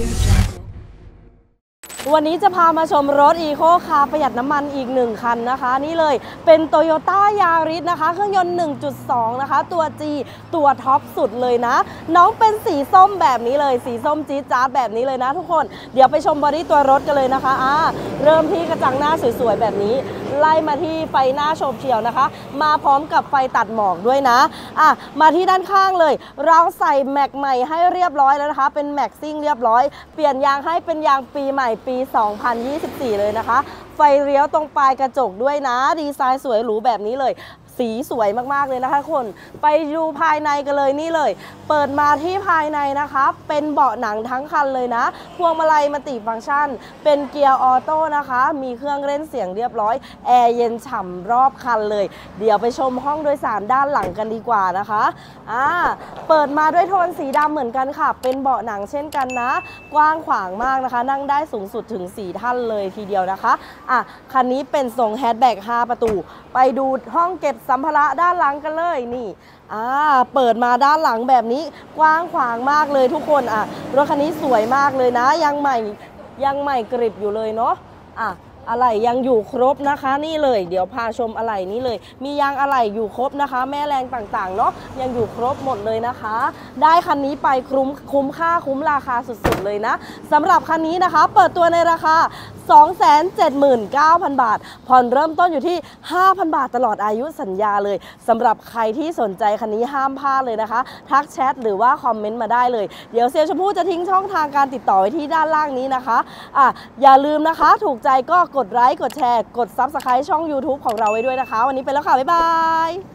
วันนี้จะพามาชมรถอีโคคาร์ประหยัดน้ำมันอีก1คันนะคะนี่เลยเป็น Toyota Yaris นะคะเครื่องยนต์ 1.2 นะคะตัว G ตัวท็อปสุดเลยนะน้องเป็นสีส้มแบบนี้เลยสีส้มจี๊ดจ๊าดแบบนี้เลยนะทุกคนเดี๋ยวไปชมบอดี้ตัวรถกันเลยนะคะเริ่มที่กระจังหน้าสวยๆแบบนี้ไล่มาที่ไฟหน้าโฉบเฉี่ยวนะคะมาพร้อมกับไฟตัดหมอกด้วยนะมาที่ด้านข้างเลยเราใส่แม็กใหม่ให้เรียบร้อยแล้วนะคะเป็นแม็กซิ่งเรียบร้อยเปลี่ยนยางให้เป็นยางปีใหม่ปี 2024 เลยนะคะไฟเลี้ยวตรงปลายกระจกด้วยนะดีไซน์สวยหรูแบบนี้เลยสีสวยมากๆเลยนะคะคนไปดูภายในกันเลยนี่เลยเปิดมาที่ภายในนะคะเป็นเบาะหนังทั้งคันเลยนะพวงมาลัยมัลติฟังก์ชันเป็นเกียร์ออโต้นะคะมีเครื่องเล่นเสียงเรียบร้อยแอร์เย็นฉ่ำรอบคันเลยเดี๋ยวไปชมห้องโดยสารด้านหลังกันดีกว่านะคะเปิดมาด้วยโทนสีดำเหมือนกันค่ะเป็นเบาะหนังเช่นกันนะกว้างขวางมากนะคะนั่งได้สูงสุดถึง4ท่านเลยทีเดียวนะคะคันนี้เป็นทรงแฮชแบ็ก5ประตูไปดูห้องเก็บสัมภาระด้านหลังกันเลยนี่เปิดมาด้านหลังแบบนี้กว้างขวางมากเลยทุกคนรถคันนี้สวยมากเลยนะยังใหม่กริบอยู่เลยเนาะอะไหล่ยังอยู่ครบนะคะนี่เลยเดี๋ยวพาชมอะไหล่นี้เลยมียางอะไหล่อยู่ครบนะคะแม่แรงต่างๆเนาะยังอยู่ครบหมดเลยนะคะได้คันนี้ไปคุ้มค่าคุ้มราคาสุดๆเลยนะสำหรับคันนี้นะคะเปิดตัวในราคา 279,000 บาทผ่อนเริ่มต้นอยู่ที่ 5,000 บาทตลอดอายุสัญญาเลยสำหรับใครที่สนใจคันนี้ห้ามพลาดเลยนะคะทักแชทหรือว่าคอมเมนต์มาได้เลยเดี๋ยวเซลล์ชมพู่จะทิ้งช่องทางการติดต่อไว้ที่ด้านล่างนี้นะคะอย่าลืมนะคะถูกใจก็กดไลค์กดแชร์กด Subscribe ช่อง YouTube ของเราไว้ด้วยนะคะวันนี้ไปแล้วค่ะบ๊ายบาย